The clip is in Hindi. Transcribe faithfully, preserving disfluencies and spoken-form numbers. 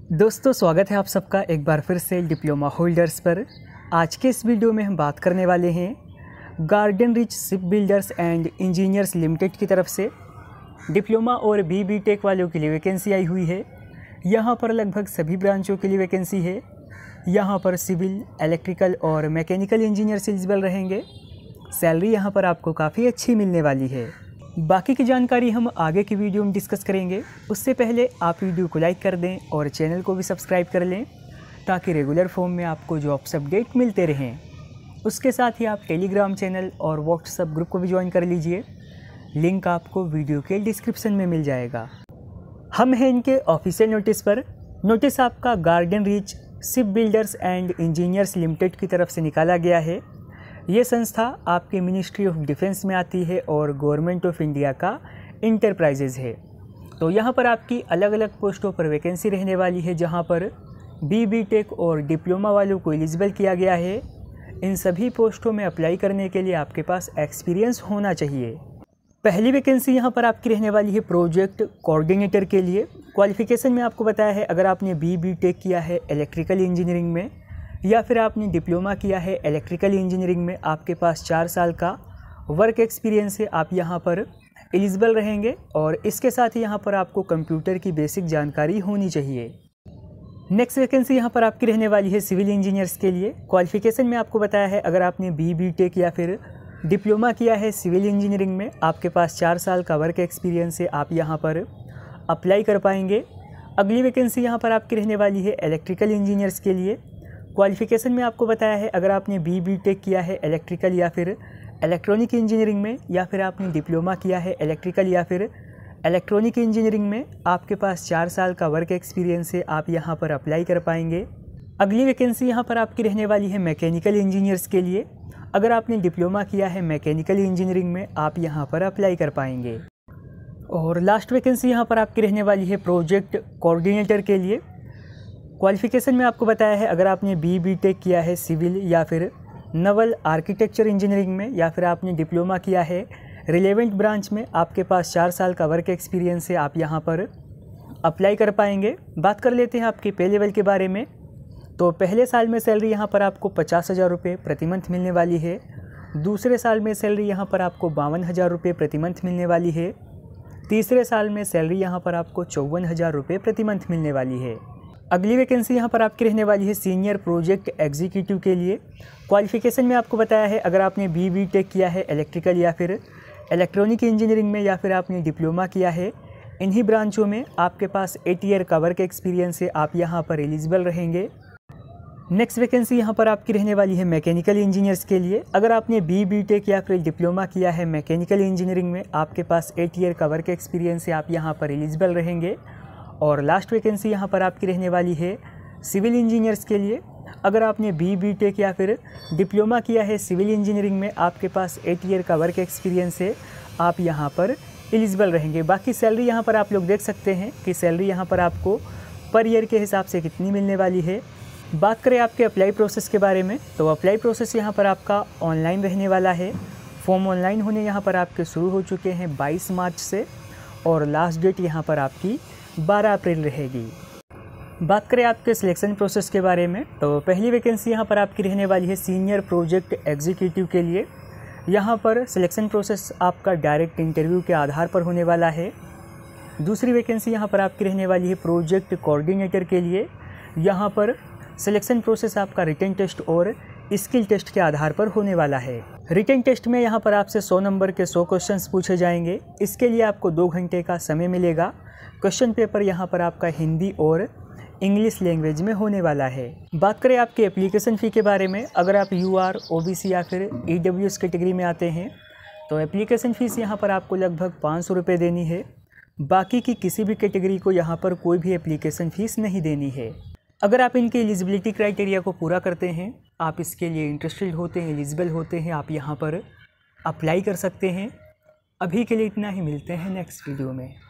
दोस्तों स्वागत है आप सबका एक बार फिर से डिप्लोमा होल्डर्स पर। आज के इस वीडियो में हम बात करने वाले हैं गार्डन रिच शिप बिल्डर्स एंड इंजीनियर्स लिमिटेड की तरफ से डिप्लोमा और बी बी टेक वालों के लिए वैकेंसी आई हुई है। यहाँ पर लगभग सभी ब्रांचों के लिए वैकेंसी है। यहाँ पर सिविल, इलेक्ट्रिकल और मैकेनिकल इंजीनियर्स एलिजिबल रहेंगे। सैलरी यहाँ पर आपको काफ़ी अच्छी मिलने वाली है। बाकी की जानकारी हम आगे की वीडियो में डिस्कस करेंगे। उससे पहले आप वीडियो को लाइक कर दें और चैनल को भी सब्सक्राइब कर लें ताकि रेगुलर फॉर्म में आपको जॉब्स अपडेट मिलते रहें। उसके साथ ही आप टेलीग्राम चैनल और व्हाट्सएप ग्रुप को भी ज्वाइन कर लीजिए। लिंक आपको वीडियो के डिस्क्रिप्शन में मिल जाएगा। हम हैं इनके ऑफिशियल नोटिस पर। नोटिस आपका गार्डन रिच शिप बिल्डर्स एंड इंजीनियर्स लिमिटेड की तरफ से निकाला गया है। ये संस्था आपकी मिनिस्ट्री ऑफ डिफेंस में आती है और गवर्नमेंट ऑफ इंडिया का इंटरप्राइजेज़ है। तो यहाँ पर आपकी अलग अलग पोस्टों पर वैकेंसी रहने वाली है, जहाँ पर बी बी टेक और डिप्लोमा वालों को एलिजिबल किया गया है। इन सभी पोस्टों में अप्लाई करने के लिए आपके पास एक्सपीरियंस होना चाहिए। पहली वैकेंसी यहाँ पर आपकी रहने वाली है प्रोजेक्ट कोऑर्डिनेटर के लिए। क्वालिफिकेशन में आपको बताया है, अगर आपने बी बी टेक किया है इलेक्ट्रिकल इंजीनियरिंग में या फिर आपने डिप्लोमा किया है इलेक्ट्रिकल इंजीनियरिंग में, आपके पास चार साल का वर्क एक्सपीरियंस है, आप यहाँ पर एलिजिबल रहेंगे। और इसके साथ ही यहाँ पर आपको कंप्यूटर की बेसिक जानकारी होनी चाहिए। नेक्स्ट वैकेंसी यहाँ पर आपकी रहने वाली है सिविल इंजीनियर्स के लिए। क्वालिफिकेशन में आपको बताया है, अगर आपने बी बी टेक या फिर डिप्लोमा किया है सिविल इंजीनियरिंग में, आपके पास चार साल का वर्क एक्सपीरियंस है, आप यहाँ पर अप्लाई कर पाएंगे। अगली वैकेंसी यहाँ पर आपकी रहने वाली है इलेक्ट्रिकल इंजीनियर्स के लिए। क्वालिफिकेशन में आपको बताया है, अगर आपने बी बी टेक किया है इलेक्ट्रिकल या फिर इलेक्ट्रॉनिक इंजीनियरिंग में, या फिर आपने डिप्लोमा किया है इलेक्ट्रिकल या फिर इलेक्ट्रॉनिक इंजीनियरिंग में, आपके पास चार साल का वर्क एक्सपीरियंस है, आप यहाँ पर अप्लाई कर पाएंगे। अगली वैकेंसी यहाँ पर आपकी रहने वाली है मैकेनिकल इंजीनियर्स के लिए। अगर आपने डिप्लोमा किया है मैकेनिकल इंजीनियरिंग में, आप यहाँ पर अप्लाई कर पाएंगे। और लास्ट वैकेंसी यहाँ पर आपकी रहने वाली है प्रोजेक्ट कोऑर्डिनेटर के लिए। क्वालिफिकेशन में आपको बताया है, अगर आपने बी बी टेक किया है सिविल या फिर नवल आर्किटेक्चर इंजीनियरिंग में, या फिर आपने डिप्लोमा किया है रिलेवेंट ब्रांच में, आपके पास चार साल का वर्क एक्सपीरियंस है, आप यहाँ पर अप्लाई कर पाएंगे। बात कर लेते हैं आपके पे लेवल के बारे में। तो पहले साल में सैलरी यहाँ पर आपको पचास हज़ार रुपये प्रति मंथ मिलने वाली है। दूसरे साल में सैलरी यहाँ पर आपको बावन हज़ार रुपये प्रति मंथ मिलने वाली है। तीसरे साल में सैलरी यहाँ पर आपको चौवन हज़ार रुपये प्रति मंथ मिलने वाली है। अगली वैकेंसी यहाँ पर आपकी रहने वाली है सीनियर प्रोजेक्ट एग्जीक्यूटिव के लिए। क्वालिफिकेशन में आपको बताया है, अगर आपने बी बी टेक किया है इलेक्ट्रिकल या फिर इलेक्ट्रॉनिक इंजीनियरिंग में, या फिर आपने डिप्लोमा किया है इन्हीं ब्रांचों में, आपके पास एट ईयर का वर्क एक्सपीरियंस है, आप यहाँ पर एलिजिबल रहेंगे। नेक्स्ट वैकेंसी यहाँ पर आपकी रहने वाली है मैकेनिकल इंजीनियर्स के लिए। अगर आपने बी बी टेक या फिर डिप्लोमा किया है मैकेनिकल इंजीनियरिंग में, आपके पास एट ईयर का वर्क एक्सपीरियंस है, आप यहाँ पर एलिजिबल रहेंगे। और लास्ट वैकेंसी यहाँ पर आपकी रहने वाली है सिविल इंजीनियर्स के लिए। अगर आपने बी बी टेक या फिर डिप्लोमा किया है सिविल इंजीनियरिंग में, आपके पास एट ईयर का वर्क एक्सपीरियंस है, आप यहाँ पर एलिजिबल रहेंगे। बाकी सैलरी यहाँ पर आप लोग देख सकते हैं कि सैलरी यहाँ पर आपको पर ईयर के हिसाब से कितनी मिलने वाली है। बात करें आपके अप्लाई प्रोसेस के बारे में, तो अप्लाई प्रोसेस यहाँ पर आपका ऑनलाइन रहने वाला है। फॉर्म ऑनलाइन होने यहाँ पर आपके शुरू हो चुके हैं बाईस मार्च से, और लास्ट डेट यहाँ पर आपकी बारह अप्रैल रहेगी। बात करें आपके सिलेक्शन प्रोसेस के बारे में, तो पहली वैकेंसी यहाँ पर आपकी रहने वाली है सीनियर प्रोजेक्ट एग्जीक्यूटिव के लिए। यहाँ पर सिलेक्शन प्रोसेस आपका डायरेक्ट इंटरव्यू के आधार पर होने वाला है। दूसरी वैकेंसी यहाँ पर आपकी रहने वाली है प्रोजेक्ट कोऑर्डिनेटर के लिए। यहाँ पर सिलेक्शन प्रोसेस आपका रिटन टेस्ट और स्किल टेस्ट के आधार पर होने वाला है। रिटन टेस्ट में यहाँ पर आपसे सौ नंबर के सौ क्वेश्चंस पूछे जाएंगे। इसके लिए आपको दो घंटे का समय मिलेगा। क्वेश्चन पेपर यहाँ पर आपका हिंदी और इंग्लिश लैंग्वेज में होने वाला है। बात करें आपके एप्लीकेशन फ़ी के बारे में, अगर आप U R, O B C या फिर ई डब्ल्यू एस कैटेगरी में आते हैं, तो एप्लीकेशन फ़ीस यहाँ पर आपको लगभग पाँच सौ रुपये देनी है। बाकी की किसी भी कैटेगरी को यहाँ पर कोई भी एप्लीकेशन फ़ीस नहीं देनी है। अगर आप इनके एलिजिबिलिटी क्राइटेरिया को पूरा करते हैं, आप इसके लिए इंटरेस्टेड होते हैं, एलिजिबल होते हैं, आप यहाँ पर अप्लाई कर सकते हैं। अभी के लिए इतना ही, मिलते हैं नेक्स्ट वीडियो में।